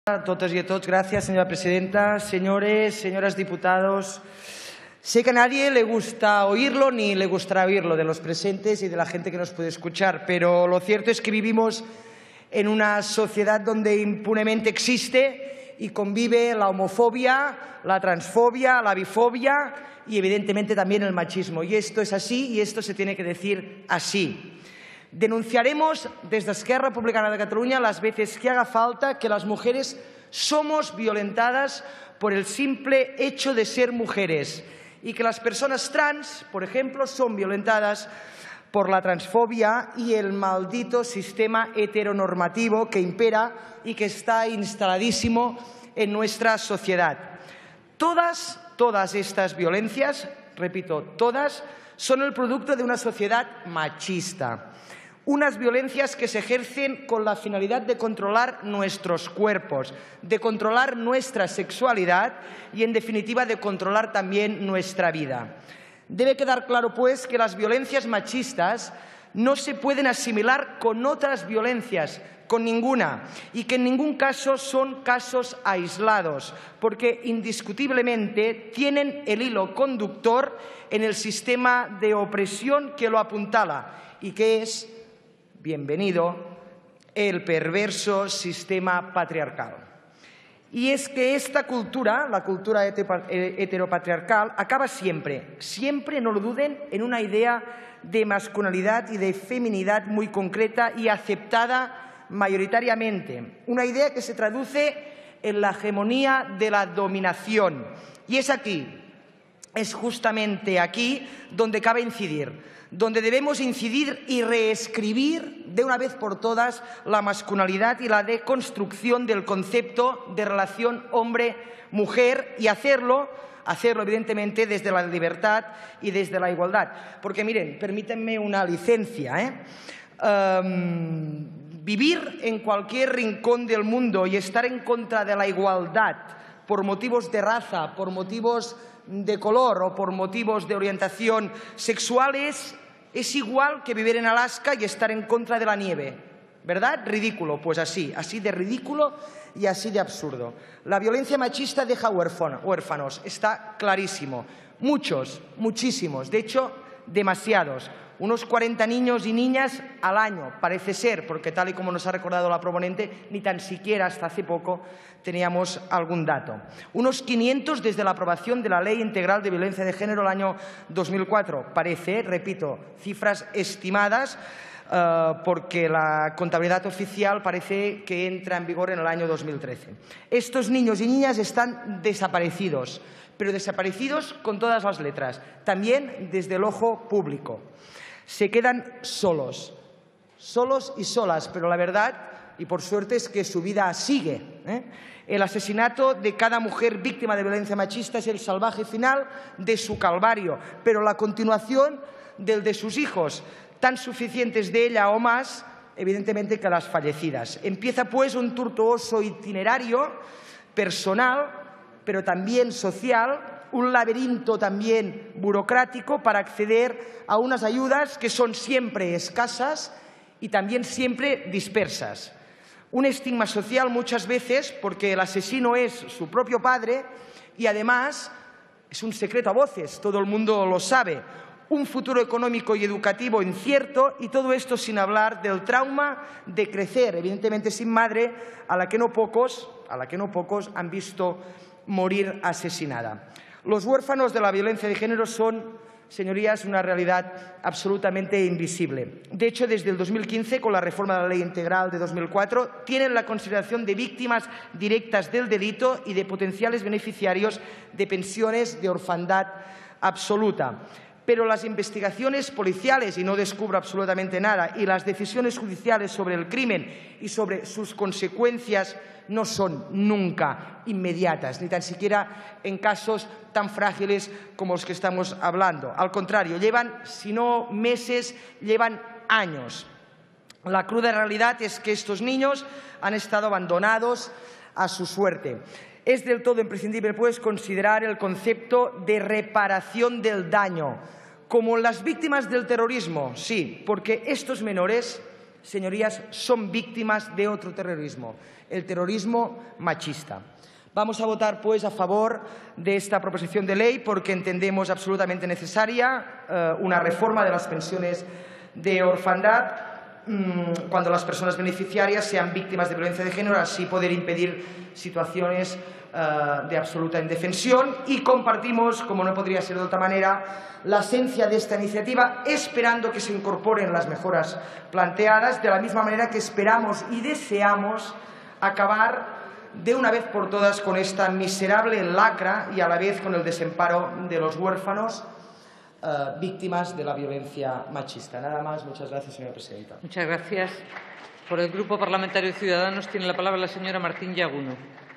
A totes y a todos, gracias, señora presidenta. Señores, señoras diputados, sé que a nadie le gusta oírlo ni le gustará oírlo de los presentes y de la gente que nos puede escuchar, pero lo cierto es que vivimos en una sociedad donde impunemente existe y convive la homofobia, la transfobia, la bifobia y evidentemente también el machismo. Y esto es así y esto se tiene que decir así. Denunciaremos desde Esquerra Republicana de Cataluña las veces que haga falta que las mujeres somos violentadas por el simple hecho de ser mujeres y que las personas trans, por ejemplo, son violentadas por la transfobia y el maldito sistema heteronormativo que impera y que está instaladísimo en nuestra sociedad. Todas estas violencias, repito, todas, son el producto de una sociedad machista. Unas violencias que se ejercen con la finalidad de controlar nuestros cuerpos, de controlar nuestra sexualidad y, en definitiva, de controlar también nuestra vida. Debe quedar claro, pues, que las violencias machistas no se pueden asimilar con otras violencias, con ninguna, y que en ningún caso son casos aislados, porque indiscutiblemente tienen el hilo conductor en el sistema de opresión que lo apuntala y que es, bienvenido, el perverso sistema patriarcal. Y es que esta cultura, la cultura heteropatriarcal, acaba siempre, no lo duden, en una idea de masculinidad y de feminidad muy concreta y aceptada mayoritariamente. Una idea que se traduce en la hegemonía de la dominación. Y es aquí, es justamente aquí donde cabe incidir, donde debemos incidir y reescribir de una vez por todas la masculinidad y la deconstrucción del concepto de relación hombre-mujer y hacerlo evidentemente desde la libertad y desde la igualdad. Porque miren, permítanme una licencia, vivir en cualquier rincón del mundo y estar en contra de la igualdad por motivos de raza, por motivos de color o por motivos de orientación sexual es igual que vivir en Alaska y estar en contra de la nieve, ¿verdad? Ridículo, pues así de ridículo y así de absurdo. La violencia machista deja huérfanos, está clarísimo. Muchos, muchísimos, de hecho, demasiados. Unos 40 niños y niñas al año, parece ser, porque tal y como nos ha recordado la proponente, ni tan siquiera hasta hace poco teníamos algún dato. Unos 500 desde la aprobación de la Ley Integral de Violencia de Género el año 2004. Parece, repito, cifras estimadas, porque la contabilidad oficial parece que entra en vigor en el año 2013. Estos niños y niñas están desaparecidos, pero desaparecidos con todas las letras, también desde el ojo público. Se quedan solos y solas, pero la verdad, y por suerte, es que su vida sigue. El asesinato de cada mujer víctima de violencia machista es el salvaje final de su calvario, pero la continuación del de sus hijos, tan suficientes de ella o más, evidentemente, que las fallecidas. Empieza, pues, un tortuoso itinerario personal, pero también social, un laberinto también burocrático para acceder a unas ayudas que son siempre escasas y también siempre dispersas. Un estigma social muchas veces porque el asesino es su propio padre y además es un secreto a voces, todo el mundo lo sabe. Un futuro económico y educativo incierto y todo esto sin hablar del trauma de crecer, evidentemente sin madre, a la que no pocos han visto morir asesinada. Los huérfanos de la violencia de género son, señorías, una realidad absolutamente invisible. De hecho, desde el 2015, con la reforma de la Ley Integral de 2004, tienen la consideración de víctimas directas del delito y de potenciales beneficiarios de pensiones de orfandad absoluta. Pero las investigaciones policiales, y no descubro absolutamente nada, y las decisiones judiciales sobre el crimen y sobre sus consecuencias no son nunca inmediatas, ni tan siquiera en casos tan frágiles como los que estamos hablando. Al contrario, llevan, si no meses, llevan años. La cruda realidad es que estos niños han estado abandonados a su suerte. Es del todo imprescindible, pues, considerar el concepto de reparación del daño, como las víctimas del terrorismo, sí, porque estos menores señorías, son víctimas de otro terrorismo, el terrorismo machista. Vamos a votar, pues, a favor de esta proposición de ley porque entendemos absolutamente necesaria una reforma de las pensiones de orfandad cuando las personas beneficiarias sean víctimas de violencia de género, así poder impedir situaciones de absoluta indefensión. Y compartimos, como no podría ser de otra manera, la esencia de esta iniciativa, esperando que se incorporen las mejoras planteadas, de la misma manera que esperamos y deseamos acabar de una vez por todas con esta miserable lacra y a la vez con el desamparo de los huérfanos víctimas de la violencia machista. Nada más. Muchas gracias, señora presidenta. Muchas gracias. Por el Grupo Parlamentario de Ciudadanos tiene la palabra la señora Martín Yaguno.